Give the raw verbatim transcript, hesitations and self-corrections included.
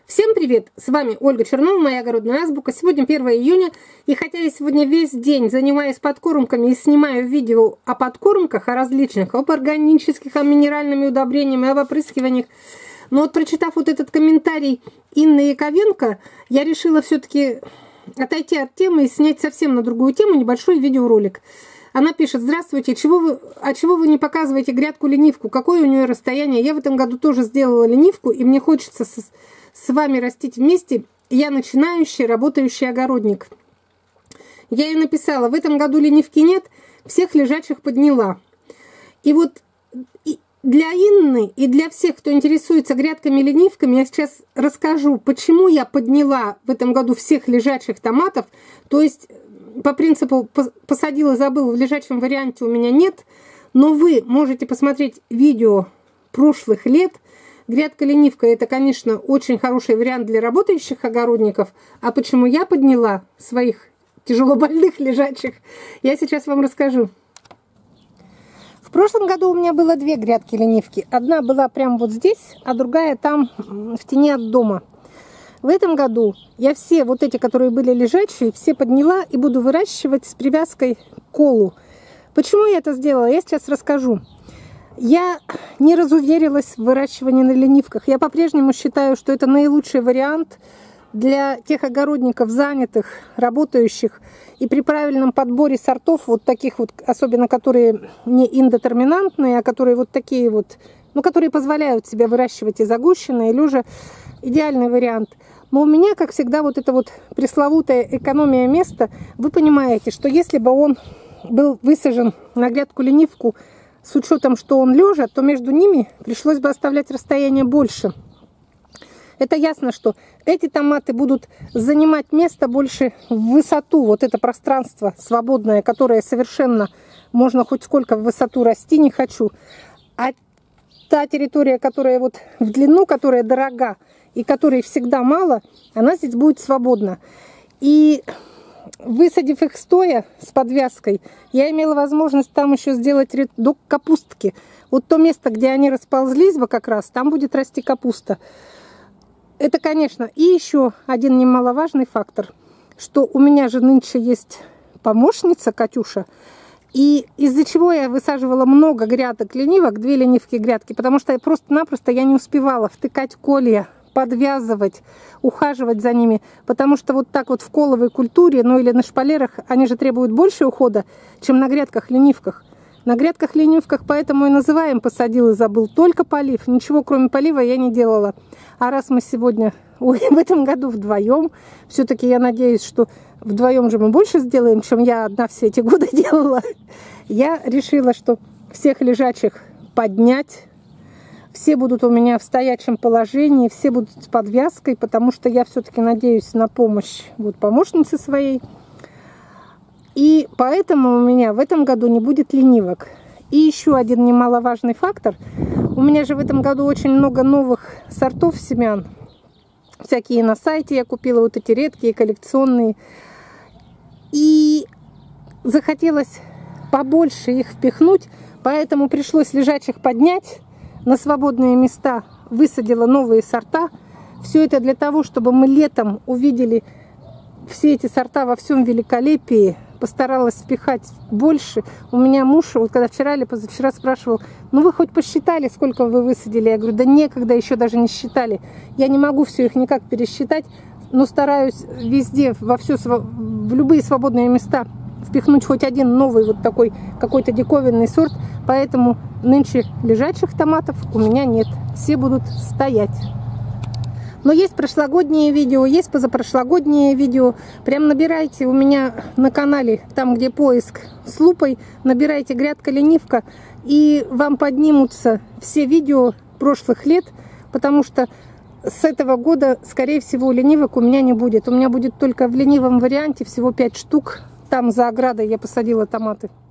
Всем привет! С вами Ольга Чернова, моя огородная азбука. Сегодня первое июня, и хотя я сегодня весь день занимаюсь подкормками и снимаю видео о подкормках, о различных, об органических, о минеральными удобрениями, об опрыскиваниях, но вот прочитав вот этот комментарий Инны Яковенко, я решила все-таки отойти от темы и снять совсем на другую тему небольшой видеоролик. Она пишет: здравствуйте, чего вы, а чего вы не показываете грядку-ленивку? Какое у нее расстояние? Я в этом году тоже сделала ленивку, и мне хочется с, с вами растить вместе. Я начинающий, работающий огородник. Я ей написала: в этом году ленивки нет, всех лежачих подняла. И вот для Инны и для всех, кто интересуется грядками-ленивками, я сейчас расскажу, почему я подняла в этом году всех лежачих томатов, то есть по принципу посадил и забыл, в лежачем варианте у меня нет, но вы можете посмотреть видео прошлых лет. Грядка-ленивка — это, конечно, очень хороший вариант для работающих огородников. А почему я подняла своих тяжелобольных лежачих, я сейчас вам расскажу. В прошлом году у меня было две грядки-ленивки. Одна была прямо вот здесь, а другая там, в тени от дома. В этом году я все вот эти, которые были лежачие, все подняла и буду выращивать с привязкой к колу. Почему я это сделала, я сейчас расскажу. Я не разуверилась в выращивании на ленивках. Я по-прежнему считаю, что это наилучший вариант для тех огородников, занятых, работающих. И при правильном подборе сортов, вот таких вот, особенно которые не индетерминантные, а которые вот такие вот, ну, которые позволяют себе выращивать и загущенные, или уже идеальный вариант. Но у меня, как всегда, вот эта вот пресловутая экономия места. Вы понимаете, что если бы он был высажен на грядку-ленивку с учетом, что он лежа, то между ними пришлось бы оставлять расстояние больше. Это ясно, что эти томаты будут занимать место больше в высоту. Вот это пространство свободное, которое совершенно можно хоть сколько в высоту расти не хочу. А та территория, которая вот в длину, которая дорога и которой всегда мало, она здесь будет свободна. И высадив их стоя с подвязкой, я имела возможность там еще сделать рядок капустки. Вот то место, где они расползлись бы как раз, там будет расти капуста. Это, конечно, и еще один немаловажный фактор, что у меня же нынче есть помощница Катюша, и из-за чего я высаживала много грядок ленивок, две ленивки грядки, потому что просто-напросто я не успевала втыкать колья, подвязывать, ухаживать за ними, потому что вот так вот в коловой культуре, ну или на шпалерах, они же требуют больше ухода, чем на грядках-ленивках. На грядках-ленивках поэтому и называем «посадил и забыл», только полив, ничего кроме полива я не делала. А раз мы сегодня, ой, в этом году вдвоем, все-таки я надеюсь, что вдвоем же мы больше сделаем, чем я одна все эти годы делала, я решила, что всех лежачих поднять. Все будут у меня в стоячем положении, все будут с подвязкой, потому что я все-таки надеюсь на помощь вот помощницы своей. И поэтому у меня в этом году не будет ленивок. И еще один немаловажный фактор. У меня же в этом году очень много новых сортов семян. Всякие на сайте я купила, вот эти редкие, коллекционные. И захотелось побольше их впихнуть, поэтому пришлось лежачих поднять. На свободные места высадила новые сорта. Все это для того, чтобы мы летом увидели все эти сорта во всем великолепии. Постаралась впихать больше. У меня муж, вот когда вчера или позавчера спрашивал: ну вы хоть посчитали, сколько вы высадили? Я говорю: да некогда, еще даже не считали. Я не могу все их никак пересчитать, но стараюсь везде, во все, в любые свободные места впихнуть хоть один новый вот такой какой-то диковинный сорт. Поэтому нынче лежачих томатов у меня нет. Все будут стоять. Но есть прошлогодние видео, есть позапрошлогодние видео. Прям набирайте у меня на канале, там где поиск с лупой, набирайте грядка-ленивка, и вам поднимутся все видео прошлых лет, потому что с этого года, скорее всего, ленивок у меня не будет. У меня будет только в ленивом варианте всего пять штук. Там за оградой я посадила томаты.